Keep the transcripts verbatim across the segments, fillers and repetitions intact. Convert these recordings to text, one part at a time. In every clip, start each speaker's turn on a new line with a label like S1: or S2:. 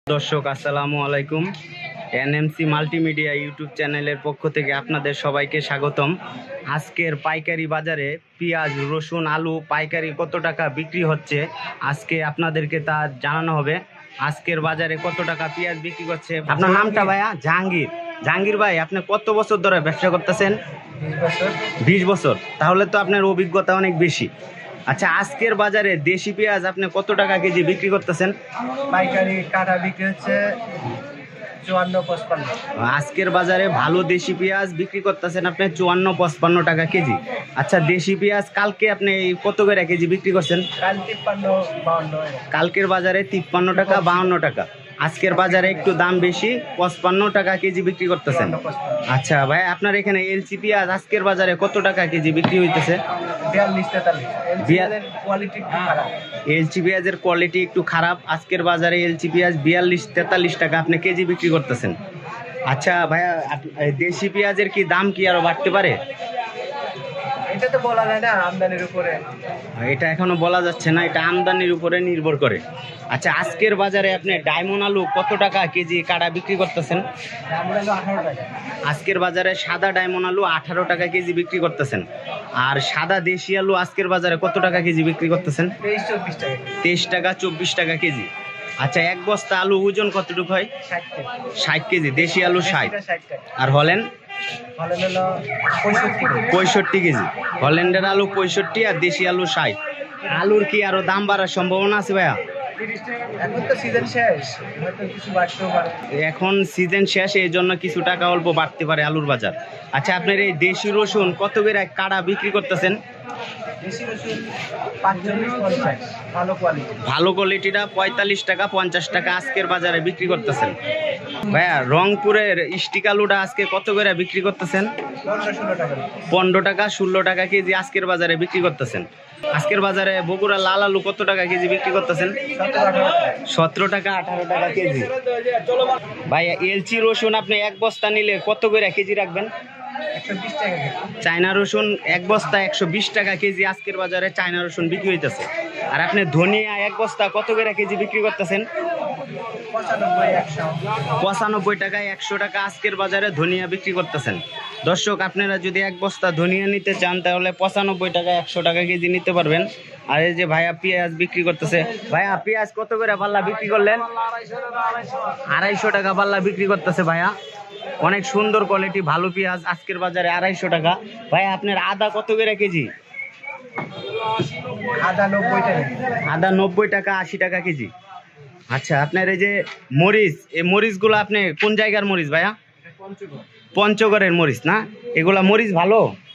S1: দর্শক আসসালামু আলাইকুম। এনএমসি মাল্টিমিডিয়া ইউটিউব চ্যানেলের পক্ষ থেকে আপনাদের সবাইকে স্বাগতম। আজকের পাইকারি বাজারে পেঁয়াজ, রসুন, আলু পাইকারি কত টাকা বিক্রি হচ্ছে আজকে আপনাদেরকে তা জানানো হবে। আজকের বাজারে কত টাকা পেঁয়াজ বিক্রি করছে। আপনার নামটা ভাইয়া? জাহাঙ্গীর। জাহাঙ্গীর ভাই, আপনি কত বছর ধরে ব্যবসা করতেছেন? বিশ বছর। তাহলে তো আপনার অভিজ্ঞতা অনেক বেশি। আচ্ছা, আজকের বাজারে দেশি পেঁয়াজ আপনি কত টাকা কেজি বিক্রি করতেছেন?
S2: পাইকারি কাটা বিক্রি হচ্ছে চুয়ান্ন পঁচপান্ন।
S1: আজকের বাজারে ভালো দেশি পেঁয়াজ বিক্রি করতেছেন আপনি চুয়ান্ন পঁচপান্ন টাকা কেজি। আচ্ছা, দেশি পেঁয়াজ কালকে আপনি কত করে কেজি বিক্রি করছেন?
S2: কাল তিপ্পান্ন বাউন্ন।
S1: কালকের বাজারে তিপ্পান্ন টাকা বাউন্ন টাকা। আজকের বাজারে একটু দাম বেশি, পঁচপান্ন টাকা কেজি বিক্রি করতেছেন। আচ্ছা ভাই, আপনার এখানে এলচি পেঁয়াজ আজকের বাজারে কত টাকা কেজি বিক্রি হইতেছে?
S2: বিয়াল্লিশ তেতাল্লিশ। কোয়ালিটি খারাপ।
S1: এলচি পেঁয়াজের কোয়ালিটি একটু খারাপ। আজকের বাজারে এলচি পেঁয়াজ বিয়াল্লিশ তেতাল্লিশ টাকা আপনি কেজি বিক্রি করতেছেন। আচ্ছা ভাইয়া, দেশি পেঁয়াজের কি দাম কি আরো বাড়তে পারে?
S2: এটা তো বলা যায় না, আমদানির উপরে।
S1: এটা এখনো বলা যাচ্ছে না, এটা আমদানির উপরে নির্ভর করে। আচ্ছা, আজকের বাজারে আপনি ডায়মন্ড আলু কত টাকা কেজি কাটা বিক্রি করতেছেন?
S2: আঠারো টাকা।
S1: আজকের বাজারে সাদা ডায়মন্ড আলু আঠারো টাকা কেজি বিক্রি করতেছেন। আর সাদা দেশি আলু আজকের বাজারে কত টাকা কেজি বিক্রি করতেছেন?
S2: তেইশ চব্বিশ টাকা।
S1: তেইশ টাকা চব্বিশ টাকা কেজি। আচ্ছা, এক বস্তা আলু ওজন কতটুকু হয়? ষাট কেজি। দেশি আলু ষাট। আর হলেন পঁয়ষট্টি কেজি। হল্যান্ডের আলু পঁয়ষট্টি আর দেশি আলু ষাট। আলুর কি আরো দাম বাড়ার সম্ভাবনা আছে ভাইয়া?
S2: এখন তো সিজন শেষ, হয়তো কিছু বাড়তেও পারে। এখন
S1: সিজন শেষ, এই জন্য কিছু টাকা অল্প বাড়তে পারে আলুর বাজার। আচ্ছা, আপনার এই দেশি রসুন কত করে কাটা বিক্রি করতেছেন?
S2: দেশি রসুন পাঁচচল্লিশ পঞ্চাশ। ভালো কোয়ালিটি।
S1: ভালো কোয়ালিটিটা পঁয়তাল্লিশ টাকা পঞ্চাশ টাকা আজকের বাজারে বিক্রি করতেছেন। ভাইয়া, রংপুরের স্টিক আলুটা আজকে কত করে বিক্রি করতেছেন? পনেরো টাকা ষোলো টাকা কেজি আজকের বাজারে বিক্রি করতেছেন। আজকের বাজারে বগুড়া লাল আলু কত টাকা কেজি বিক্রি করতেছেন? সতেরো টাকা আঠারো টাকা কেজি। ভাইয়া, এলচি রসুন আপনি এক বস্তা নিলে কত করে কেজি রাখবেন? চায়না রসুন এক বস্তা একশো বিশ টাকা কেজি আজকের বাজারে চায়না রসুন বিক্রি হইতেছে। আর আপনি ধনিয়া এক বস্তা কত করে কেজি বিক্রি করতেছেন? পঁচানব্বই টাকায় একশো টাকা আজকের বাজারে ধনিয়া বিক্রি করতেছেন। দর্শক, আপনারা যদি এক বস্তা ধনিয়া নিতে চান তাহলে পঁচানব্বই টাকা একশো টাকা কেজি নিতে পারবেন। আর এই যে ভাইয়া পেঁয়াজ বিক্রি করতেছে, ভাইয়া পেঁয়াজ কত করে পাল্লা বিক্রি করলেন? আড়াইশো টাকা পাল্লা বিক্রি করতেছে ভাইয়া। অনেক সুন্দর কোয়ালিটি ভালো পেঁয়াজ আজকের বাজারে আড়াইশো টাকা। ভাইয়া, আপনার আদা কত করে কেজি?
S2: আদা নব্বই টাকা।
S1: আদা নব্বই টাকা আশি টাকা কেজি। আচ্ছা, আপনার এই যে মরিচ, এই মরিচগুলো আপনি কোন জায়গার মরিচ ভাইয়া? পঞ্চগড়ের মরিচ না? এগুলা মরিচ ভালো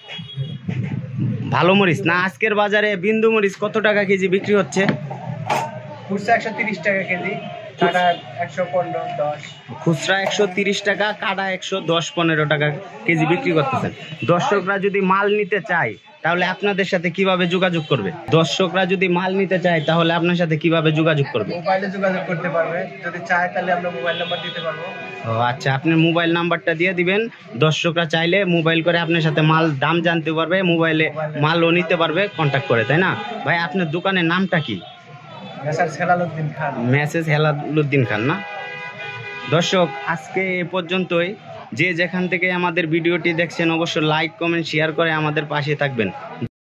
S1: ভালো মরিচ না? আজকের বাজারে বিন্দু মরিচ কত টাকা কেজি বিক্রি হচ্ছে?
S2: একশো তিরিশ টাকা কেজি, কাটা একশো পনেরো দশ।
S1: খুচরা একশো তিরিশ টাকা, কাটা একশো দশ পনেরো টাকা কেজি বিক্রি করতেছেন। দর্শকরা যদি মাল নিতে চায় তাহলে আপনাদের সাথে কিভাবে যোগাযোগ করবে? দর্শকরা যদি মাল নিতে চায় তাহলে আপনার সাথে কিভাবে যোগাযোগ করবে?
S2: মোবাইলে যোগাযোগ করতে পারবে, যদি চায় তাহলে আমরা মোবাইল নাম্বার দিতে পারবো।
S1: ও আচ্ছা, আপনি মোবাইল নাম্বারটা দিয়ে দিবেন। দর্শকরা চাইলে মোবাইল করে আপনার সাথে মাল দাম জানতে পারবে, মোবাইলে মালও নিতে পারবে কন্ট্যাক্ট করে, তাই না ভাই? আপনার দোকানের নামটা কি? মেসেজ হেলালুদ্দিন খান না? দর্শক, আজকে এ পর্যন্তই। যে যেখান থেকে আমাদের ভিডিওটি দেখছেন অবশ্যই লাইক কমেন্ট শেয়ার করে আমাদের পাশে থাকবেন।